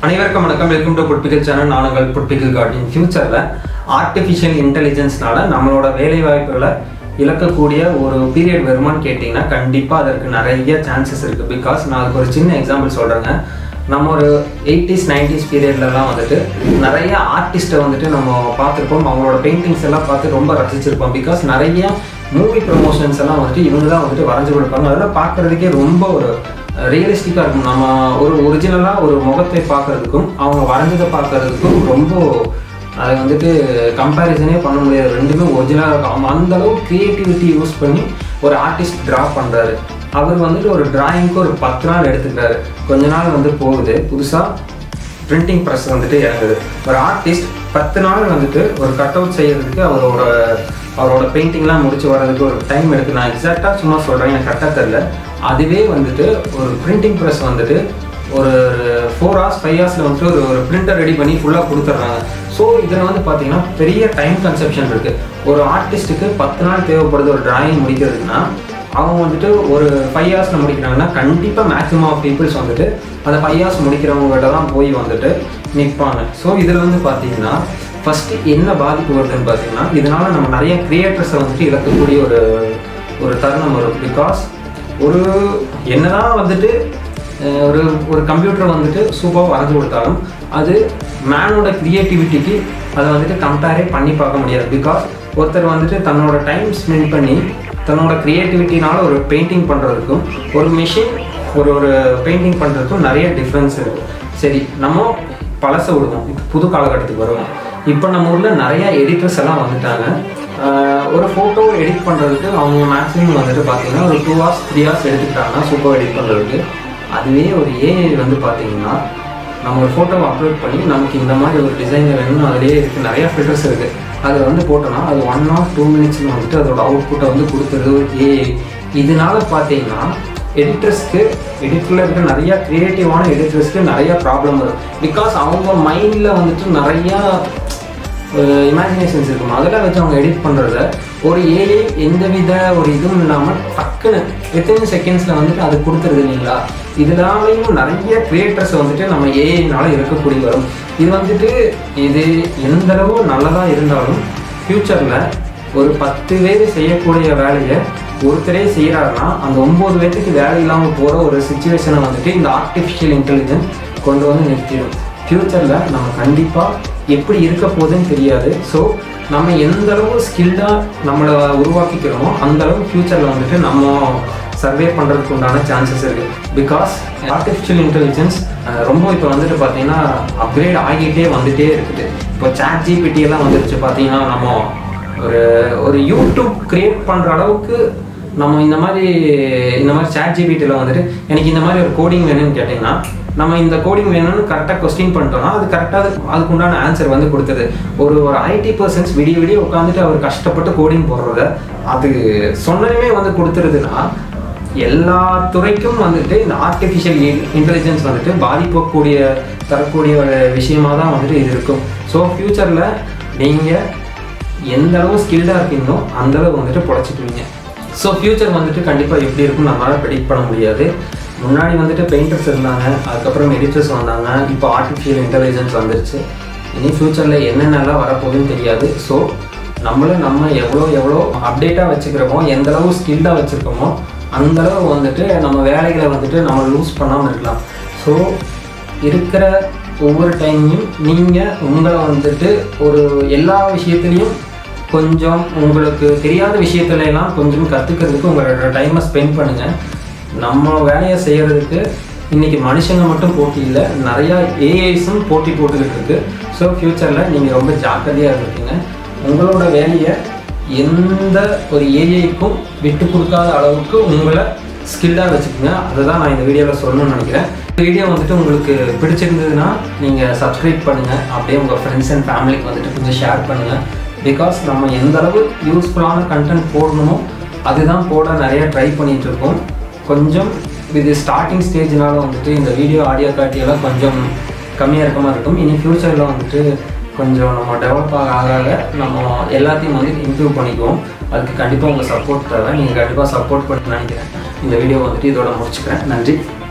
அனைவருக்கும் வணக்கம். Welcome to Pickle channel. நான் உங்கள் Pickle கார்டு. ஃபியூச்சரில் ஆர்டிஃபிஷியல் இன்டெலிஜென்ஸ்னால நம்மளோட வேலை வாய்ப்புகளை இழக்கக்கூடிய ஒரு பீரியட் வருமானு கேட்டிங்கன்னா கண்டிப்பாக அதற்கு நிறைய சான்சஸ் இருக்குது. பிகாஸ் நான் அதுக்கு ஒரு சின்ன எக்ஸாம்பிள் சொல்கிறேங்க. நம்ம ஒரு 80s 90s பீரியட்லலாம் வந்துட்டு நிறைய ஆர்டிஸ்ட்டை வந்துட்டு நம்ம பார்த்துருப்போம். அவங்களோட பெயிண்டிங்ஸ் எல்லாம் பார்த்து ரொம்ப ரசிச்சிருப்போம். பிகாஸ் நிறைய மூவி ப்ரமோஷன்ஸ் எல்லாம் வந்துட்டு இவங்க தான் வந்துட்டு வரைஞ்சி கொடுப்பாங்க. அதெல்லாம் பார்க்குறதுக்கே ரொம்ப ஒரு ரியலிஸ்டிக்காக இருக்கும். நம்ம ஒரு ஒரிஜினலாக ஒரு முகத்தை பார்க்குறதுக்கும் அவங்க வரைஞ்சதை பார்க்குறதுக்கும் ரொம்ப அதை வந்துட்டு கம்பேரிசனே பண்ண முடியாது. ரெண்டுமே ஒரிஜினலாக இருக்கும். அந்தளவு க்ரியேட்டிவிட்டி யூஸ் பண்ணி ஒரு ஆர்டிஸ்ட் ட்ரா பண்ணுறாரு. அவர் வந்துட்டு ஒரு டிராயிங்க்கு ஒரு 10 நாள் எடுத்துக்கிறாரு. கொஞ்ச நாள் வந்து போகுது, புதுசாக பிரிண்டிங் ப்ரெஸ் வந்துட்டு இறங்குது. ஒரு ஆர்டிஸ்ட் 10 நாள் வந்துட்டு ஒரு கட் அவுட் செய்கிறதுக்கு அவரோட பெயிண்டிங்லாம் முடிச்சு வர்றதுக்கு ஒரு டைம் எடுத்து, நான் எக்ஸாக்டாக சும்மா சொல்கிறேன், எனக்கு கரெக்டாக தெரில. அதுவே வந்துட்டு ஒரு பிரிண்டிங் ப்ரெஸ் வந்துட்டு ஒரு 4 hours 5 hours வந்துட்டு ஒரு பிரிண்டர் ரெடி பண்ணி ஃபுல்லாக கொடுத்துட்றாங்க. ஸோ இதில் வந்து பார்த்தீங்கன்னா பெரிய டைம் கன்சப்ஷன் இருக்குது. ஒரு ஆர்டிஸ்ட்டுக்கு 10 நாள் தேவைப்படுது ஒரு டிராயிங் முடிக்கிறதுக்குன்னா, அவங்க வந்துட்டு ஒரு 5 hours முடிக்கிறாங்கன்னா கண்டிப்பாக மேக்ஸிமம் ஆஃப் பீப்புள்ஸ் வந்துட்டு அந்த 5 hours முடிக்கிறவங்ககிட்ட தான் போய் வந்துட்டு நிற்பாங்க. ஸோ இதில் வந்து பார்த்தீங்கன்னா ஃபஸ்ட்டு என்ன பாதிப்பு வருதுன்னு பார்த்தீங்கன்னா, இதனால் நம்ம நிறைய கிரியேட்டர்ஸை வந்துட்டு இழக்கக்கூடிய ஒரு தருணம் வரும். பிகாஸ் ஒரு என்னதான் வந்துட்டு ஒரு கம்ப்யூட்டர் வந்துட்டு சூப்பராக வரைஞ்சி கொடுத்தாலும் அது மேனோட க்ரியேட்டிவிட்டிக்கு அதை வந்துட்டு கம்பேரே பண்ணி பார்க்க முடியாது. பிகாஸ் ஒருத்தர் வந்துட்டு தன்னோட டைம் ஸ்பெண்ட் பண்ணி தன்னோட க்ரியேட்டிவிட்டினால ஒரு பெயிண்டிங் பண்ணுறதுக்கும் ஒரு மிஷின் ஒரு பெயிண்டிங் பண்ணுறதுக்கும் நிறைய டிஃப்ரென்ஸ் இருக்குது. சரி, நம்ம பழச விடுவோம், இப்போ புது காலகட்டத்துக்கு வருவோம். இப்போ நம்ம ஊரில் நிறையா எடிட்டர்ஸ் எல்லாம் வந்துட்டாங்க. ஒரு ஃபோட்டோ எடிட் பண்ணுறதுக்கு அவங்க மேக்ஸிமம் வந்துட்டு பார்த்தீங்கன்னா ஒரு 2 hours 3 hours எடுத்துக்கிட்டாங்கன்னா சூப்பர் எடிட் பண்ணுறதுக்கு. அதுவே ஒரு ஏஐ வந்து பார்த்தீங்கன்னா நம்ம ஒரு ஃபோட்டோவை அப்லோட் பண்ணி நமக்கு இந்த மாதிரி ஒரு டிசைன் வேணும்னு அதிலே இருக்குது, நிறையா ஃபில்டர்ஸ் இருக்குது. அதில் வந்து போட்டோன்னா அது 1 or 2 minutes வந்துட்டு அதோட அவுட்புட்டை வந்து கொடுத்துருது ஒரு ஏஐ. இதனால பார்த்தீங்கன்னா எடிட்டரில் இருக்க நிறையா க்ரியேட்டிவான எடிட்டர்ஸ்க்கு நிறையா ப்ராப்ளம் வரும். பிகாஸ் அவங்க மைண்டில் வந்துட்டு நிறையா இமேஜினேஷன்ஸ் இருக்கும். அதெல்லாம் வச்சு அவங்க எடிட் பண்ணுறத ஒரு ஏஐ எந்தவித ஒரு இதுவும் இல்லாமல் டக்குன்னு வித்தின் செகண்ட்ஸில் வந்துட்டு அது கொடுத்துருது இல்லைங்களா. இதனாலையும் நிறைய கிரியேட்டர்ஸ் வந்துட்டு நம்ம ஏஐனால இருக்கக்கூடிய வரும். இது வந்துட்டு இது எந்தளவு நல்லதாக இருந்தாலும் ஃப்யூச்சரில் ஒரு 10 பேர் செய்யக்கூடிய வேலையை ஒருத்தரே செய்கிறாருன்னா அந்த 9 பேருக்கு வேலை இல்லாமல் போகிற ஒரு சுச்சுவேஷனை வந்துட்டு இந்த ஆர்டிஃபிஷியல் இன்டெலிஜென்ஸ் கொண்டு வந்து நிறுத்திடும். ஃப்யூச்சரில் நம்ம கண்டிப்பாக எப்படி இருக்க போகுதுன்னு தெரியாது. ஸோ நம்ம எந்தளவு ஸ்கில்டாக நம்மளை உருவாக்கிக்கிறோமோ அந்தளவு ஃப்யூச்சரில் வந்துட்டு நம்ம சர்வே பண்ணுறதுக்கு உண்டான சான்சஸ் இருக்குது. பிகாஸ் ஆர்டிஃபிஷியல் இன்டெலிஜென்ஸ் ரொம்ப இப்போ வந்துட்டு பார்த்தீங்கன்னா அப்கிரேட் ஆகிட்டே வந்துகிட்டே இருக்குது. இப்போ ChatGPT எல்லாம் வந்துருச்சு. பார்த்தீங்கன்னா நம்ம ஒரு யூடியூப் க்ரியேட் பண்ணுற அளவுக்கு நம்ம இந்த மாதிரி ChatGPTயில் வந்துட்டு எனக்கு இந்த மாதிரி ஒரு கோடிங் வேணும்னு கேட்டிங்கன்னா நம்ம இந்த கோடிங் வேணும்னு கரெக்டாக கொஸ்டின் பண்ணிட்டோம்னா அது கரெக்டாக அதுக்குண்டான ஆன்சர் வந்து கொடுத்தது. ஒரு IT பர்சன்ஸ் விடிய உட்காந்துட்டு அவர் கஷ்டப்பட்டு கோடிங் போடுறத அது சொன்னதுமே வந்து கொடுத்துருதுன்னா எல்லா துறைக்கும் வந்துட்டு இந்த ஆர்டிஃபிஷியல் இன்டெலிஜென்ஸ் வந்துட்டு தரக்கூடிய ஒரு விஷயமாக தான் வந்துட்டு இது இருக்கும். ஸோ ஃப்யூச்சரில் நீங்கள் எந்த அளவு ஸ்கில்டாக இருக்கீங்களோ அந்தளவு வந்துட்டு பொழைச்சிக்குவீங்க. ஸோ ஃப்யூச்சர் வந்துட்டு கண்டிப்பாக எப்படி இருக்குன்னு நம்மளால் ப்ரெடிக்ட் பண்ண முடியாது. முன்னாடி வந்துட்டு பெயிண்டர்ஸ் இருந்தாங்க, அதுக்கப்புறம் எடிட்டர்ஸ் வந்தாங்க, இப்போ ஆர்டிஃபிஷியல் இன்டெலிஜென்ஸ் வந்துருச்சு. இனி ஃப்யூச்சரில் என்னென்னலாம் வரப்போகுதுன்னு தெரியாது. ஸோ நம்ம எவ்வளோ அப்டேட்டாக வச்சுக்கிறோமோ எந்தளவு ஸ்கில்டாக வச்சுருக்கோமோ அந்தளவு வந்துட்டு நம்ம வேலைகளை வந்துட்டு நம்ம லூஸ் பண்ணாமல் இருக்கலாம். ஸோ இருக்கிற ஒவ்வொரு டைமையும் நீங்கள் உங்களை வந்துட்டு ஒரு எல்லா விஷயத்துலேயும் கொஞ்சம் உங்களுக்கு தெரியாத விஷயத்துலலாம் கொஞ்சம் கற்றுக்கிறதுக்கு உங்களோட டைமை ஸ்பெண்ட் பண்ணுங்கள். நம்ம வேலையை செய்கிறதுக்கு இன்றைக்கி மனுஷங்க மட்டும் போட்டி இல்லை, நிறையா ஏஐஸும் போட்டி போட்டுக்கிட்டு இருக்குது. ஸோ ஃப்யூச்சரில் நீங்கள் ரொம்ப ஜாக்கிரதையாக இருக்கீங்க. உங்களோட வேலையை எந்த ஒரு ஏஐக்கும் விட்டு கொடுக்காத அளவுக்கு உங்களை ஸ்கில்டாக வச்சுக்கோங்க. அதுதான் நான் இந்த வீடியோவில் சொல்லணும்னு நினைக்கிறேன். இந்த வீடியோ வந்துட்டு உங்களுக்கு பிடிச்சிருந்ததுன்னா நீங்கள் சப்ஸ்கிரைப் பண்ணுங்கள். அப்படியே உங்கள் ஃப்ரெண்ட்ஸ் அண்ட் ஃபேமிலிக்கு வந்துட்டு கொஞ்சம் ஷேர் பண்ணுங்கள். பிகாஸ் நம்ம எந்த அளவு யூஸ்ஃபுல்லான கண்டென்ட் போடணுமோ அதுதான் போட நிறையா ட்ரை பண்ணிகிட்ருக்கோம். கொஞ்சம் இது ஸ்டார்டிங் ஸ்டேஜ்னால வந்துட்டு இந்த வீடியோ ஆடியோ காட்டியெல்லாம் கொஞ்சம் கம்மியாக இருக்க மாதிரி இருக்கும். இனி ஃப்யூச்சரில் வந்துட்டு கொஞ்சம் நம்ம டெவலப் ஆக நம்ம எல்லாத்தையும் வந்து இம்ப்ரூவ் பண்ணிக்குவோம். அதுக்கு கண்டிப்பாக உங்கள் சப்போர்ட் தேவை. நீங்கள் கண்டிப்பாக சப்போர்ட் பண்ணி நினைக்கிறேன். இந்த வீடியோ வந்துட்டு இதோட முடிச்சுக்கிறேன். நன்றி.